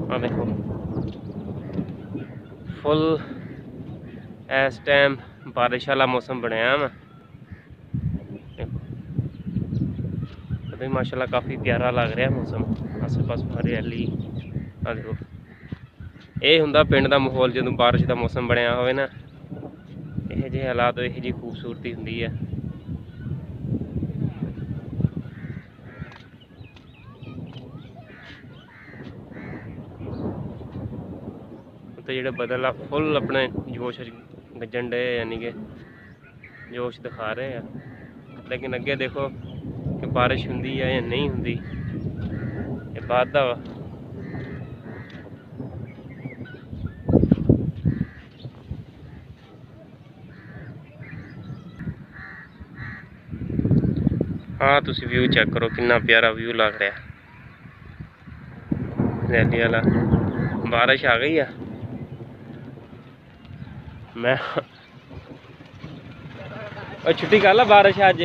आ देखो फुल इस टाइम बारिश वाला मौसम बनया वा। देखो माशाल्लाह काफ़ी प्यारा लग रहा मौसम, आसे पास हरियाली। आ देखो ये हुंदा पिंड दा माहौल जो बारिश का मौसम बनया होवे ना, यह जे हालात यह जी खूबसूरती हुंदी है। तो ਜਿਹੜੇ बदल आ फुल अपने जोश गजन डे, यानी कि जोश दिखा रहे हैं। लेकिन अगे देखो कि बारिश हुंदी है या नहीं हुंदी, ये बात दा वा। हाँ तुसी व्यू चेक करो, कितना प्यारा व्यू लग रहा रैली वाला। बारिश आ गई है। मैं छुट्टी कर ला, बारिश अज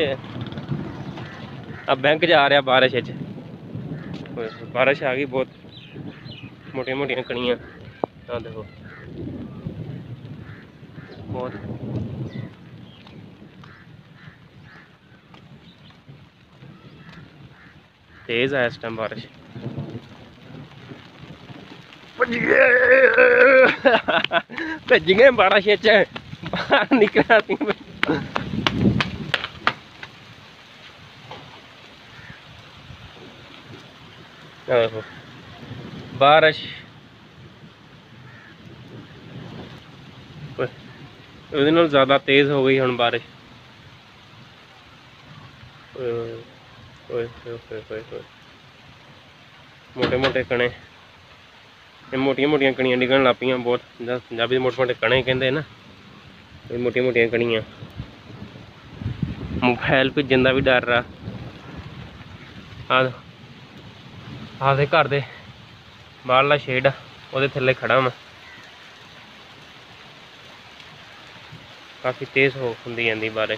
अब बैंक जा रहा बारिश। बारिश आ गई, बहुत मोटिया मोटिया कणियां। हाँ देखो बहुत तेज है इस टाइम बारिश। भजिए बारिश बाहर निकला। बारिश ਉਹਦੇ ਨਾਲ ज़्यादा तेज़ हो गई ਹੁਣ बारिश। मोटे मोटे कणे, मोटिया मोटिया कणियां डिगन लग पईयां। बहुत पंजाबी मोटे मोटे कणे कहते ना, मोटिया मोटिया कणियां। मोबाइल भिजन का भी डर रहा। आदे घर दे बाहरला शेड वो थले खड़ा मैं, काफ़ी तेज़ होंदी जाती बारिश।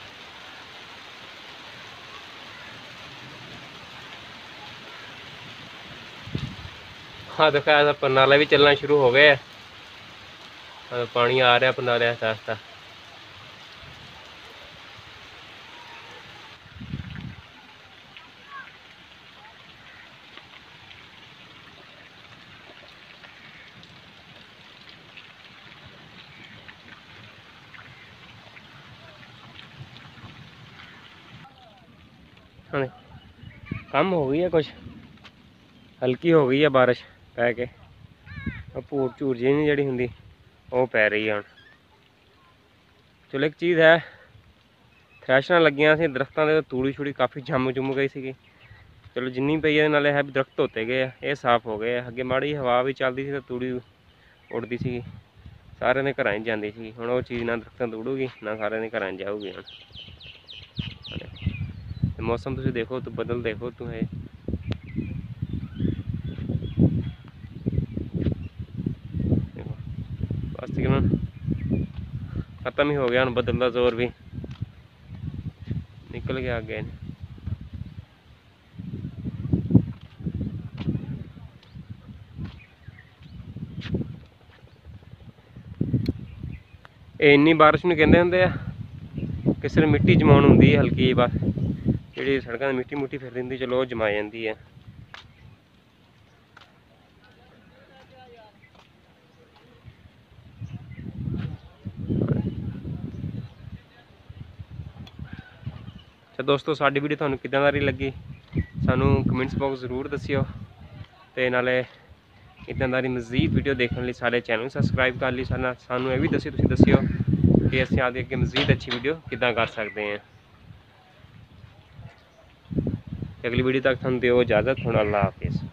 हाँ देखो ऐसा परनाले भी चलना शुरू हो गए, पानी आ रहा परनाले आस्ता आस्ता। कम हो गई है, कुछ हल्की हो गई है बारिश पै के। भूर झूर जी नहीं जी होंगी वो पै रही है। चलो एक चीज़ है, थ्रैशर लगियां सी दरख्तों के, तूड़ी छूड़ी काफ़ी जम जुम गई सी। चलो जिन्नी पई है नाले है भी दरख्त धोते गए, ये साफ हो गए। अगे माड़ी हवा भी चलती सी तो तूड़ी उड़ती सी, सारे ने घर जाती सी। हुण वो चीज़ ना दरख्तों तो उड़ूगी ना सारे ने घर जाऊगी। हम मौसम तुम देखो तो बदल देखो तू है, बस तकरीबन खत्म ही हो गया। हम बदल का जोर भी निकल गया आगे। इन्नी बारिश नूं कहंदे हुंदे आ कि सिर्फ मिट्टी जमाउण हुंदी है हल्की, बस जी सड़कों में मिट्टी मुट्टी फिर रही, चलो वो जमा जाती है। तो दोस्तों साडी वीडियो तुहानूं किदां दी लगी सानू कमेंट्स बॉक्स जरूर दस्सिओ, ते नाले इदां दी मज़ीद वीडियो देखने लिए सारे चैनल सबसक्राइब कर ली। सानू ये भी दस्सिओ कि असीं आगे अगे मज़ीद अच्छी वीडियो किदां कर सकते हैं। अगली वीडियो तक तुहानूं दिओ इजाज़त। हुण अल्लाह हाफिज़।